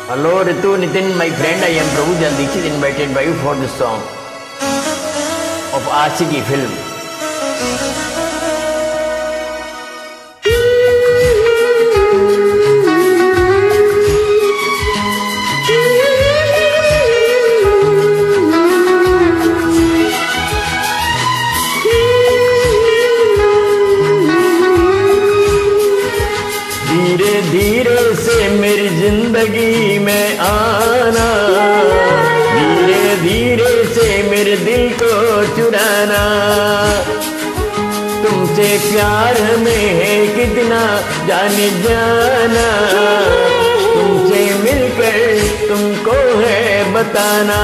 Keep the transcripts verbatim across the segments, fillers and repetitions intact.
Hello Ritu, Nitin, my friend, I am Prabhu Dikshit invited by you for this song of Ashiki film. धीरे धीरे से मेरी जिंदगी में आना, धीरे धीरे से मेरे दिल को चुराना। तुमसे प्यार में है कितना जाने जाना, तुमसे मिलकर तुमको है बताना।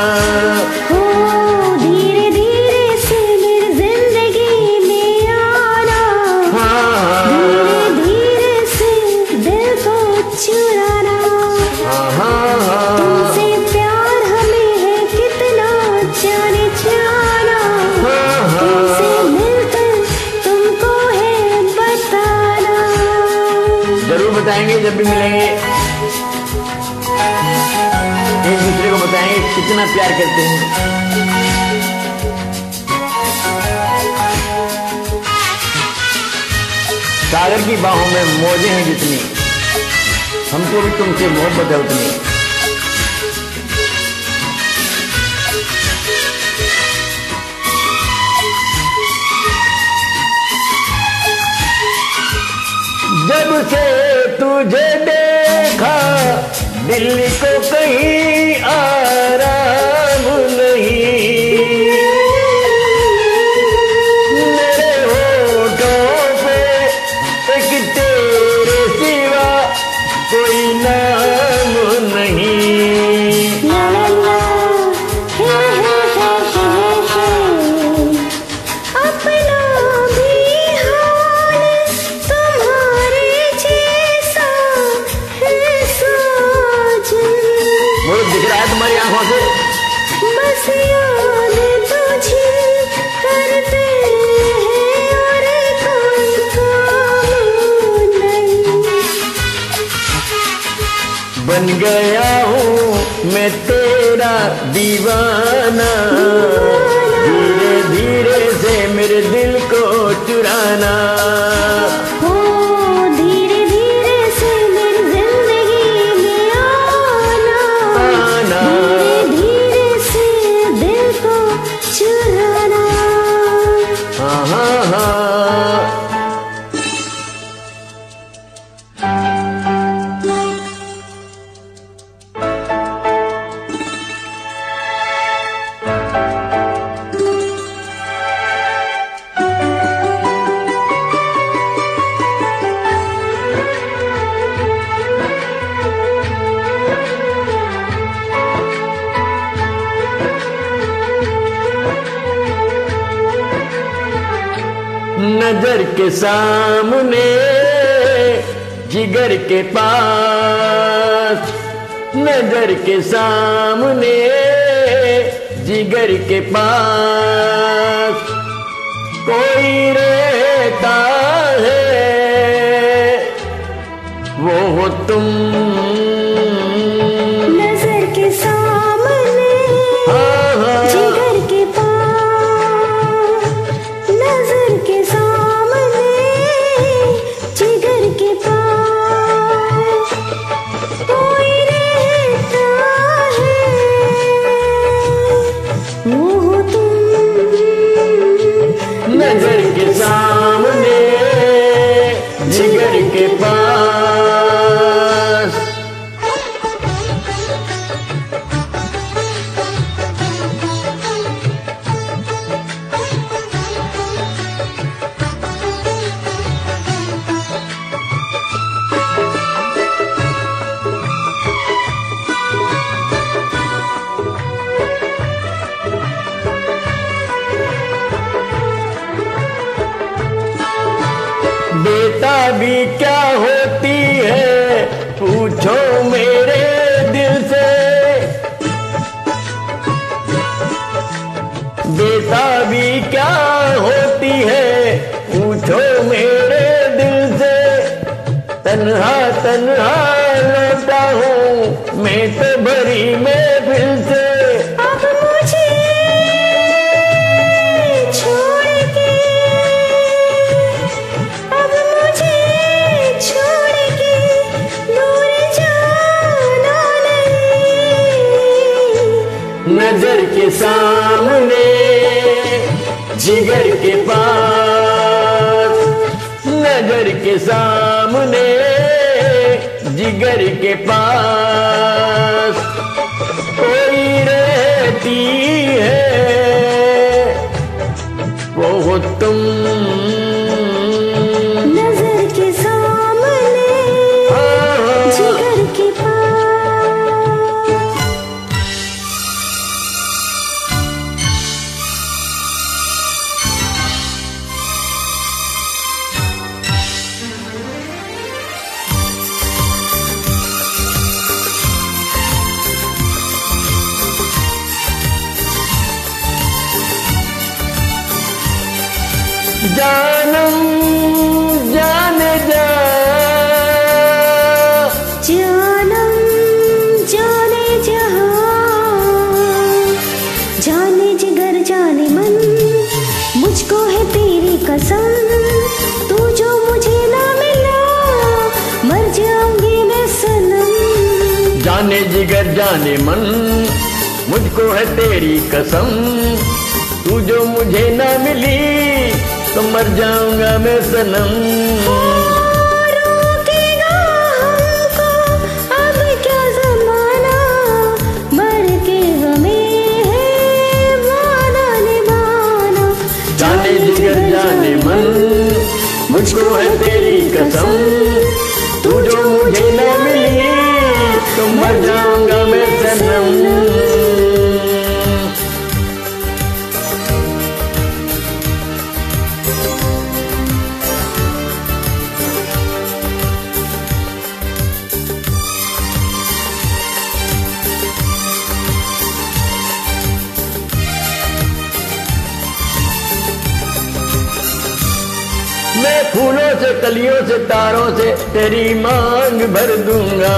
तुमसे प्यार हमें है कितना जाने जाना, तुमसे मिलकर तुमको है बताना। जरूर बताएंगे, जब भी मिलेंगे एक दूसरे को बताएंगे कितना प्यार करते हैं। सागर की बाहों में मौजें हैं जितनी, हमको भी तुमसे मोहब्बत है उतनी। जब से तुझे देखा दिल को कहीं आराम नहीं, मेरे होठों पे एक तेरे सिवा कोई नाम नहीं। ला ला ला हे हे हे हे हे, अपना भी हाल तुम्हारे जैसा है साजन। वो दिख रहा है तुम्हारी आंखों से, बस याद तुझे करते हैं और कोई काम नहीं। बन गया हूँ मैं तेरा दीवाना, धीरे धीरे से मेरे दिल को चुराना। हो धीरे धीरे से मेरी जिंदगी में आना, आना। धीरे धीरे से दिल को चुराना। हाँ हाँ हाँ। नजर के सामने जिगर के पास, नजर के सामने जिगर के पास कोई रहता है, वो हो तुम। नजर के सामने हाँ हाँ। जिगर के पास, नजर के सामने जिगर के पास कोई रहता है, वो हो तुम। नजर के सामने जिगर के पास। बेटा भी क्या होती है पूछो मेरे दिल से, बेटा भी क्या होती है पूछो मेरे दिल से। तन्हा तन्हा लौटा हूँ मैं तो भरी महफिल से अब मुझे छोड़ के, अब मुझे छोड़ के दूर जाना नहीं। नजर के सामने जिगर के पास, नजर के सामने जिगर के पास कोई रहती है वो हो तुम। नजर के सामने जिगर के पास। जानम जाने जा, जानम जाने जहां, जाने जिगर जाने मन, मुझको है तेरी कसम। तू जो मुझे ना मिला मर जाऊंगी मैं सनम। जाने जिगर जाने मन, मुझको है तेरी कसम। तू जो मुझे ना मिली तो मर जाऊंगा मैं सनम। रोकेगा हमको अब क्या ज़माना, मर के हमें है वादा निभाना। जाने जिगर जाने मन, मुझको है तेरी कसम। तू जो मुझे ना मिली तो मर जाऊंगा मैं सनम। मैं फूलों से कलियों से तारों से तेरी मांग भर दूंगा।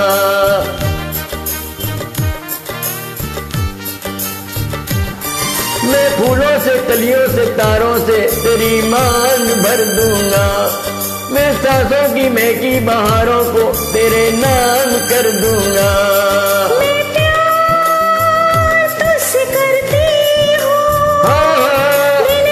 मैं फूलों से कलियों से तारों से तेरी मांग भर दूंगा। मैं सांसों की महकी बहारों को तेरे नाम कर दूंगा। मैं प्यार तुझसे करती हूँ, हाँ हाँ, दिन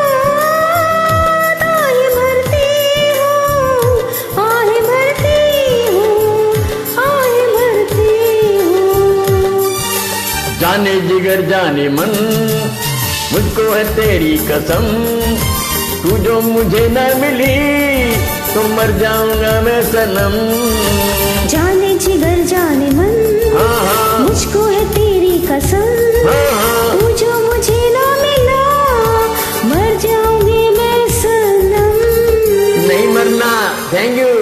रात आहे भरती हूँ, आहे भरती हूँ, आहे भरती हूँ। जाने जिगर जाने मन, मुझको है तेरी कसम। तू जो मुझे ना मिली तो मर जाऊंगा मैं सनम। जाने जिगर जाने मन, हाँ हाँ, मुझको है तेरी कसम। हाँ हाँ, तू जो मुझे ना मिला मर जाऊंगी मैं सनम। नहीं मरना। Thank you.